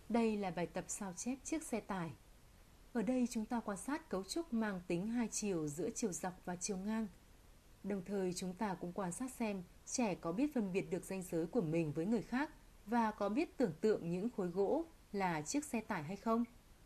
Đây là bài tập sao chép chiếc xe tải. Ở đây chúng ta quan sát cấu trúc mang tính hai chiều giữa chiều dọc và chiều ngang. Đồng thời chúng ta cũng quan sát xem trẻ có biết phân biệt được ranh giới của mình với người khác và có biết tưởng tượng những khối gỗ là chiếc xe tải hay không.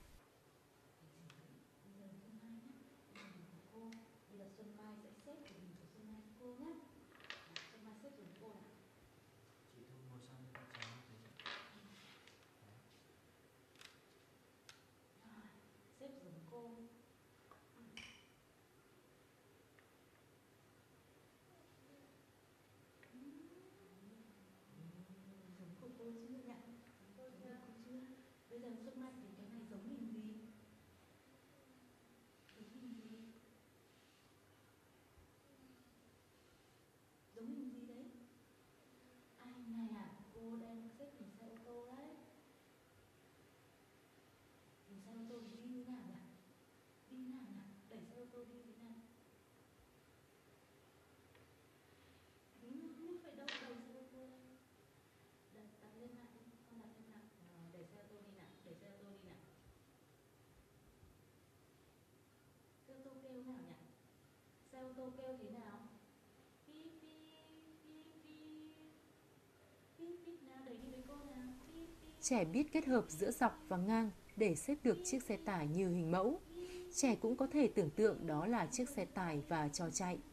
Xếp giống cô. Giống của cô chưa nhỉ? Giống của cô chưa? Bây giờ Xuân Mai thì cái này giống hình gì? Giống hình gì? Giống hình gì đấy? Ai này à? Cô đang xếp hình xe ô tô đấy. Hình xe ô tô thì đi như nào nhỉ? Đi nào nhỉ? Đẩy xe ô tô đi thế nào? Không phải đâu, đẩy xe ô tô. Đặt lên nào đi, con đặt lên nào. Đẩy xe ô tô đi nào, đẩy xe ô tô đi nào. Xe ô tô kêu nào nhỉ? Xe ô tô kêu thế nào? Pip pip pip pip. Pip pip nào, đẩy đi với cô nào. Pip pip. Trẻ biết kết hợp giữa dọc và ngang để xếp được chiếc xe tải như hình mẫu. Trẻ cũng có thể tưởng tượng đó là chiếc xe tải và trò chạy.